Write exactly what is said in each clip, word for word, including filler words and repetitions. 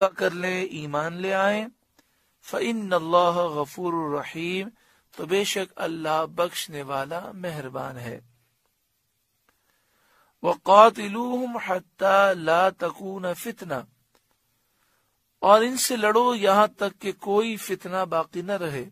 کر لیں، ایمان لے آئیں، فإن اللہ غفور الرحیم، تو بے شک اللہ بخشنے والا مہربان ہے۔ وقاتلوہم حتی لا تکون فتنہ، اور ان سے لڑو یہاں تک کہ کوئی فتنہ باقی نہ رہے،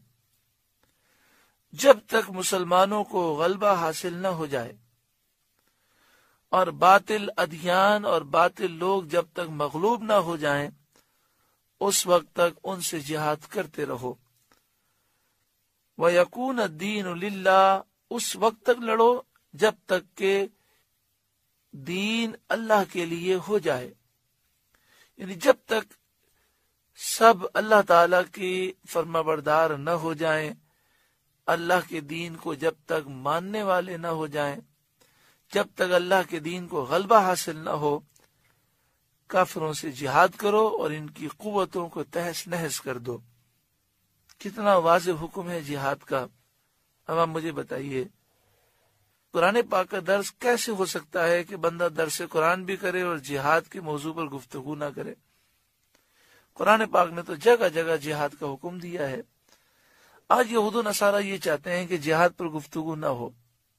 جب تک مسلمانوں کو غلبہ حاصل نہ ہو جائے، اور باطل ادیان اور باطل لوگ جب تک مغلوب نہ ہو جائیں اس وقت تک ان سے جہاد کرتے رہو۔ وَيَكُونَ الدِّينُ لِلَّهِ، اس وقت تک لڑو جب تک کہ دین اللہ کے لیے ہو جائے، یعنی جب تک سب اللہ تعالی کی فرما بردار نہ ہو جائیں، اللہ کے دین کو جب تک ماننے والے نہ ہو جائیں، جب تک اللہ کے دین کو غلبہ حاصل نہ ہو، کافروں سے جہاد کرو اور ان کی قوتوں کو تہس نہس کر دو۔ کتنا واضح حکم ہے جہاد کا۔ اب آپ مجھے بتائیے، قرآن پاک کا درس کیسے ہو سکتا ہے کہ بندہ درس قرآن بھی کرے اور جہاد کے موضوع پر گفتگو نہ کرے؟ قرآن پاک نے تو جگہ جگہ جہاد کا حکم دیا ہے۔ آج یہود و نصارہ یہ چاہتے ہیں کہ جہاد پر گفتگو نہ ہو۔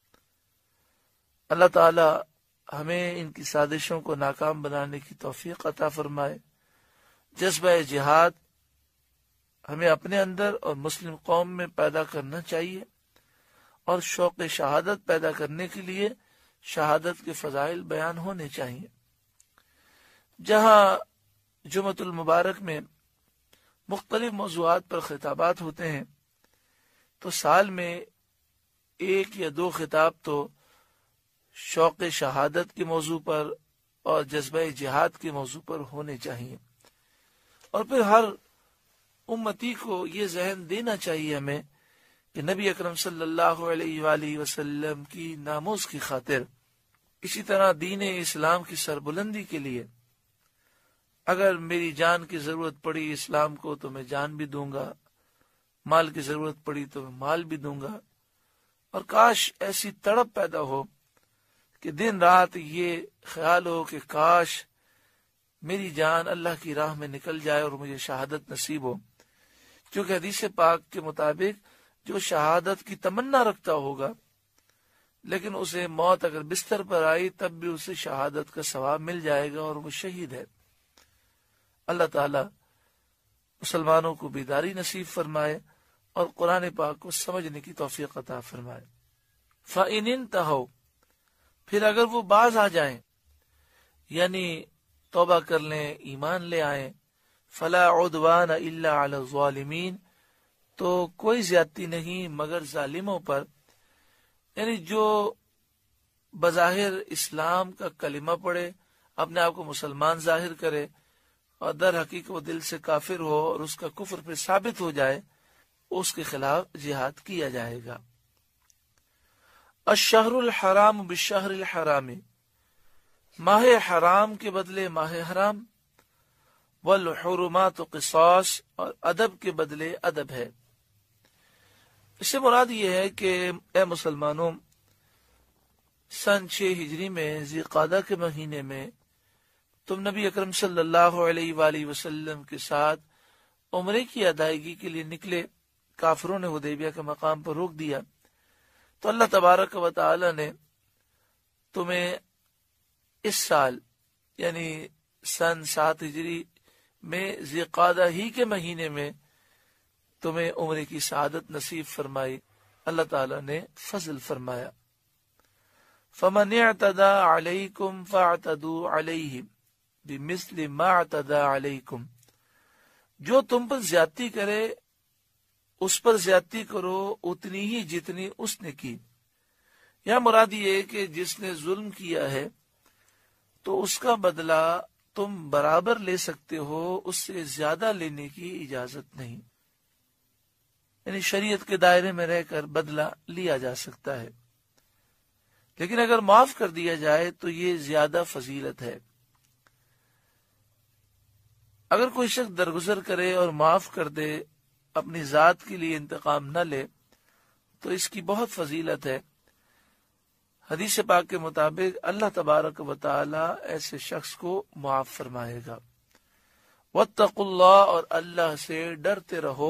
اللہ تعالی ہمیں ان کی سازشوں کو ناکام بنانے کی توفیق عطا فرمائے۔ جذبہ جہاد ہمیں اپنے اندر اور مسلم قوم میں پیدا کرنا چاہیے، اور شوق شہادت پیدا کرنے کے لیے شہادت کے فضائل بیان ہونے چاہیے۔ جہاں جمعۃ المبارک میں مختلف موضوعات پر خطابات ہوتے ہیں تو سال میں ایک یا دو خطاب تو شوق شہادت کے موضوع پر اور جذبہ جہاد کے موضوع پر ہونے چاہیے، اور پھر ہر امتی کو یہ ذہن دینا چاہیے ہمیں کہ نبی اکرم صلی اللہ علیہ وآلہ وسلم کی ناموس کی خاطر، اسی طرح دین اسلام کی سربلندی کے لیے اگر میری جان کی ضرورت پڑی اسلام کو تو میں جان بھی دوں گا، مال کی ضرورت پڑی تو میں مال بھی دوں گا، اور کاش ایسی تڑپ پیدا ہو کہ دن رات یہ خیال ہو کہ کاش میری جان اللہ کی راہ میں نکل جائے اور مجھے شہادت نصیب ہو، کیونکہ حدیث پاک کے مطابق جو شہادت کی تمنا رکھتا ہوگا لیکن اسے موت اگر بستر پر آئی تب بھی اسے شہادت کا ثواب مل جائے گا اور وہ شہید ہے۔ اللہ تعالی مسلمانوں کو بیداری نصیب فرمائے اور قرآن پاک کو سمجھنے کی توفیق عطا فرمائے۔ فَإِنِ انْتَهَوْا، پھر اگر وہ باز آ جائیں، یعنی توبہ کر لیں، ایمان لے آئیں، فَلَا عُدْوَانَ إِلَّا عَلَى الظَّالِمِينَ، تو کوئی زیادتی نہیں مگر ظالموں پر، یعنی جو بظاہر اسلام کا کلمہ پڑھے، اپنے آپ کو مسلمان ظاہر کرے اور در حقیقت وہ دل سے کافر ہو اور اس کا کفر پہ ثابت ہو جائے، اس کے خلاف جہاد کیا جائے گا۔ الشہر الحرام بالشہر الحرام، ماہ حرام کے بدلے ماہ حرام، والحرمات قصاص، اور ادب کے بدلے ادب ہے۔ اس سے مراد یہ ہے کہ اے مسلمانوں، سن چھ ہجری میں ذی قعدہ کے مہینے میں تم نبی اکرم صلی اللہ علیہ وآلہ وسلم کے ساتھ عمرے کی ادائیگی کے لیے نکلے۔ کافروں نے حدیبیہ کے مقام پر روک دیا تو اللہ تبارک و تعالی نے تمہیں اس سال یعنی سن سات ہجری میں ذی قعدہ ہی کے مہینے میں تمہیں عمرے کی سعادت نصیب فرمائی، اللہ تعالی نے فضل فرمایا۔ فَمَنِ اعْتَدَى عَلَيْكُمْ فَاعْتَدُوا عَلَيْهِ بِمِثْلِ مَا اعْتَدَى عَلَيْكُمْ، جو تم پر زیادتی کرے اس پر زیادتی کرو اتنی ہی جتنی اس نے کی۔ یا مراد یہ ہے کہ جس نے ظلم کیا ہے تو اس کا بدلہ تم برابر لے سکتے ہو، اس سے زیادہ لینے کی اجازت نہیں، یعنی شریعت کے دائرے میں رہ کر بدلہ لیا جا سکتا ہے، لیکن اگر معاف کر دیا جائے تو یہ زیادہ فضیلت ہے۔ اگر کوئی شخص درگزر کرے اور معاف کر دے، اپنی ذات کے لیے انتقام نہ لے، تو اس کی بہت فضیلت ہے۔ حدیث پاک کے مطابق اللہ تبارک و تعالی ایسے شخص کو معاف فرمائے گا۔ واتقوا اللہ اور اللہ سے ڈرتے رہو،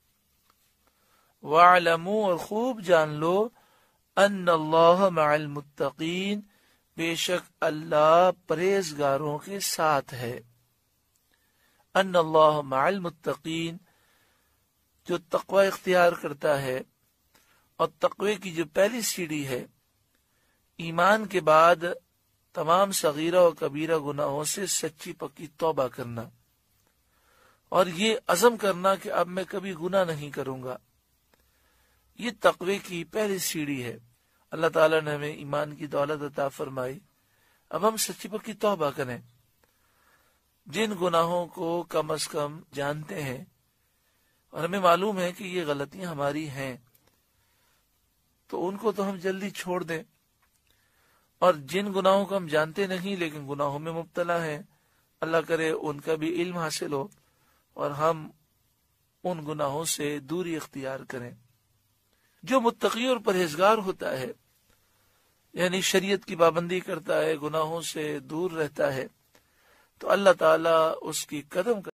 واعلموا اور خوب جان لو، ان اللہ مع المتقین بے شک اللہ پرہیزگاروں کے ساتھ ہے۔ ان اللہ مع المتقین، جو تقوی اختیار کرتا ہے، اور تقوی کی جو پہلی سیڑھی ہے ایمان کے بعد تمام صغیرہ و کبیرہ گناہوں سے سچی پکی توبہ کرنا، اور یہ عزم کرنا کہ اب میں کبھی گناہ نہیں کروں گا، یہ تقوی کی پہلی سیڑھی ہے۔ اللہ تعالیٰ نے ہمیں ایمان کی دولت عطا فرمائی، اب ہم سچی پکی توبہ کریں، جن گناہوں کو کم از کم جانتے ہیں اور ہمیں معلوم ہے کہ یہ غلطیاں ہماری ہیں، تو ان کو تو ہم جلدی چھوڑ دیں، اور جن گناہوں کو ہم جانتے نہیں لیکن گناہوں میں مبتلا ہیں، اللہ کرے ان کا بھی علم حاصل ہو اور ہم ان گناہوں سے دوری اختیار کریں۔ جو متقی اور پرہیزگار ہوتا ہے، یعنی شریعت کی پابندی کرتا ہے، گناہوں سے دور رہتا ہے، تو اللہ تعالیٰ اس کی قدم